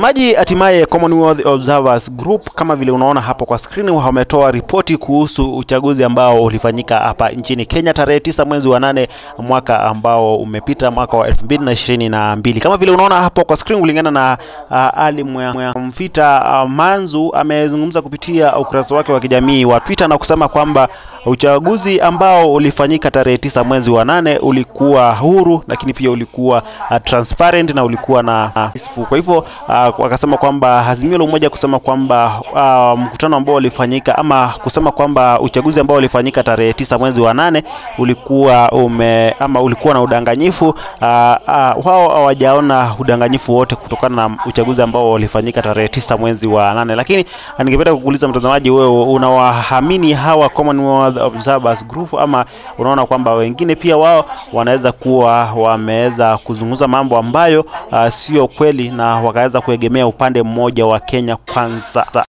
Maji hatimaye Commonwealth Observers Group kama vile unaona hapo kwa screen wametoa ripoti kuhusu uchaguzi ambao ulifanyika hapa nchini Kenya tarehe 9 mwezi wa 8 mwaka ambao umepita, mwaka wa 2022. Kama vile unaona hapo kwa screen, kulingana na Ali Mfita Manzu amezungumza kupitia ukurasa wake wa kijamii wa Twitter na kusema kwamba uchaguzi ambao ulifanyika tarehe 9 mwezi wa 8 ulikuwa huru, lakini pia ulikuwa transparent na ulikuwa na peaceful. Kwa hivyo wakasema kwamba Azimio la Umoja kusema kwamba mkutano ambao ulifanyika ama kusema kwamba uchaguzi ambao ulifanyika tarehe 9 mwezi wa 8 ulikuwa na udanganyifu. Wao hawajaona udanganyifu wote kutokana na uchaguzi ambao ulifanyika tarehe 9 mwezi wa 8. Lakini ningependa kukuuliza mtazamaji, wewe unawaamini hawa Commonwealth Observers Group ama unaona kwamba wengine pia wao wanaweza kuwa wameweza kuzungumza mambo ambayo sio kweli na wakaweza kuegemea upande mmoja wa Kenya Kwanza?